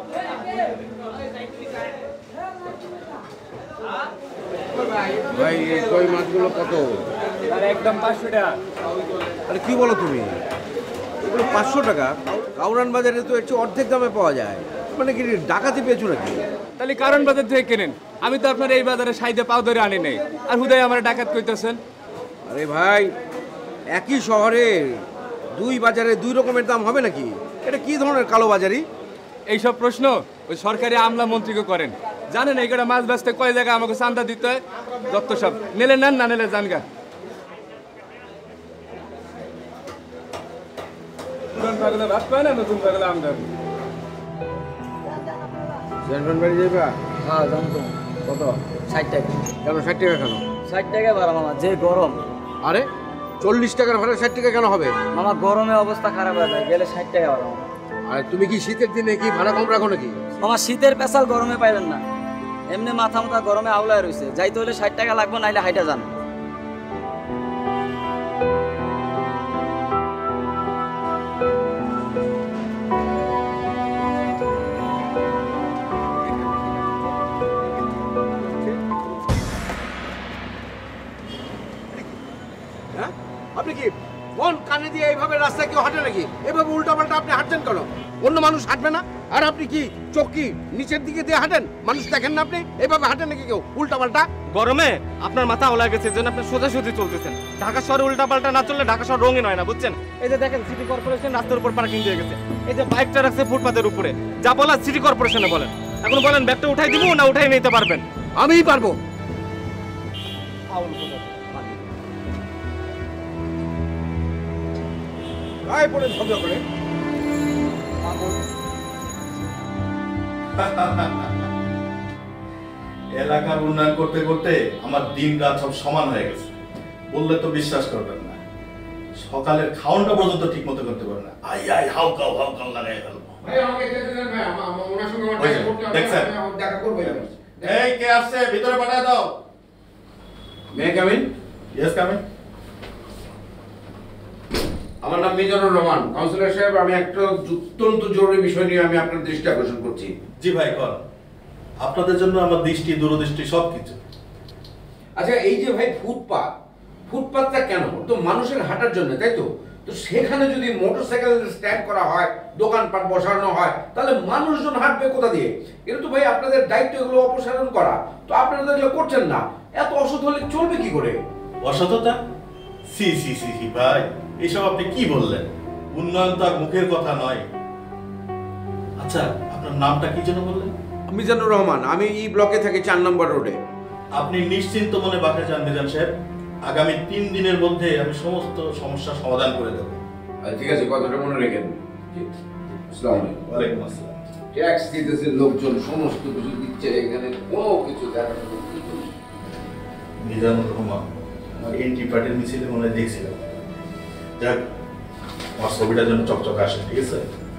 ভাই এই কই মাছগুলো কত? আর একদম 500 টাকা। আরে কি বলো তুমি, এগুলো 500 টাকা? কাউরান বাজারে তো একটু অর্ধেক দামে পাওয়া যায়। মানে কি ডাকাতি পেয়েছো নাকি? তাহলে কারণ বাজার থেকে কেনেন। আমি তো আপনার এই বাজারে সাইদে পাও ধরে আনি নাই, আর হুদাই আমার ডাকাত কইতেছেন। আরে ভাই, একই শহরে দুই বাজারে দুই রকমের দাম হবে নাকি? এটা কি ধরনের কালোবাজারি? এইসব প্রশ্ন ওই সরকারি আমলা মন্ত্রীকে করেন। জানেন এই কটা মাছ বেচতে কয় জায়গায় আমাকে চান্দা দিতে হয়? দত্ত সব নেলে নেন, না নেলে জানগা। পুরান পাগলা ভাত পায় না, নতুন পাগলা আমদানি। জেনফান বাড়ি যাইবা? হ্যাঁ জানতো। কত? 60 টাকা। কেন 60 টাকা কেন? 60 টাকা ভাড়া মামা, যে গরম। আরে 40 টাকার ভাড়া 60 টাকা কেন হবে? মামা গরমে অবস্থা খারাপ হয়ে যায়, গেলে 60 টাকা ভাড়া মামা। আরে তুমি কি শীতের দিনে কি ভাড়া কম রাখো নাকি? মামা শীতের পেশাল গরমে পাইবেন না, এমনি মাথা মাথা গরমে আউলায় রয়েছে। যাইতে হলে 60 টাকা লাগবে, নাইলে হাইটা যান। হ্যাঁ, আপনি কি ফোন কানে দিয়ে এইভাবে রাস্তায় কেউ হাঁটে নাকি? এভাবে উল্টাপাল্টা আপনি হাঁটছেন কেন? অন্য মানুষ হাঁটবে না? আর আপনি কি চোখ কি নিচের দিকে দিয়ে হাঁটেন? মানুষ দেখেন না আপনি? এইভাবে হাঁটেন নাকি কেউ উল্টাপাল্টা? গরমে আপনার মাথা ওলা গেছে, যেন আপনি সোজাসুজি চলতেছেন। ঢাকা শহরে উল্টাপাল্টা না চললে ঢাকা শহর রঙিন হয় না, বুঝছেন? এই যে দেখেন সিটি কর্পোরেশন রাস্তার উপর পার্কিং দিয়ে গেছে, এই যে বাইকটা রাখছে ফুটপাতের উপরে। যা বলার সিটি কর্পোরেশনে বলেন। এখন বলেন ব্যাগটা উঠাই দিব না উঠাই নিতে পারবেন? আমিই পারবো। গায়ে পড়ে ঝগড়া করে এলাকার উন্নয়ন করতে করতে আমার দিন রাত সব সমান হয়ে গেছে। বললে তো বিশ্বাস করবেন না, সকালের খাওয়ানটা পর্যন্ত ঠিক মতো করতে পারে না। আই আই হাউ কাউ লাগাই ফেলবো। দেখছেন? এই কে আসছে, ভিতরে পাঠায় দাও। May come in? Yes come in. আমার নাম মিজানুর রহমান। কাউন্সিলর সাহেব, আমি একটা অত্যন্ত জরুরি বিষয় নিয়ে আমি আপনার দৃষ্টি আকর্ষণ করছি। জি ভাই কর। আপনাদের জন্য আমার দৃষ্টি দূরদৃষ্টি সবকিছু। আচ্ছা, এই যে ভাই ফুটপাতটা কেন? তো মানুষের হাঁটার জন্য, তাই তো? তো সেখানে যদি মোটরসাইকেল স্ট্যান্ড করা হয়, দোকানপাট বসানো হয়, তাহলে মানুষজন হাঁটবে কোথা দিয়ে? এটা তো ভাই আপনাদের দায়িত্ব এগুলো অপসারণ করা। তো আপনারা তো এগুলো করছেন না। এত অসৎ হলে চলবে কি করে? অসততা? সি সি সি সি ভাই, এইসব আপনি কি বললেন? উন্নয়ন তো আর মুখের কথা নয়। আচ্ছা, আপনার নামটা কি যেন বললেন? মিজানুর রহমান। আমি ই ব্লকে থাকি, 4 নম্বর রোডে। আপনি নিশ্চিন্ত মনে বাসা যান মিজান সাহেব। আগামী 3 দিনের মধ্যে আমি সমস্ত সমস্যার সমাধান করে দেবো। ঠিক আছে, কথাটা মনে রেখেন। আসসালামু আলাইকুম। ওয়ালাইকুম আসসালাম। ট্যাক্স দিতেছে লোকজন, সমস্ত কিছু দিচ্ছে, এখানে কোনো কিছু দেখানো মিজানুর রহমান আমার এনটি পার্টির মিছিলে মনে হয় দেখছিলাম। যাক, আমার ছবিটা যেন চকচক আসে, ঠিক আছে?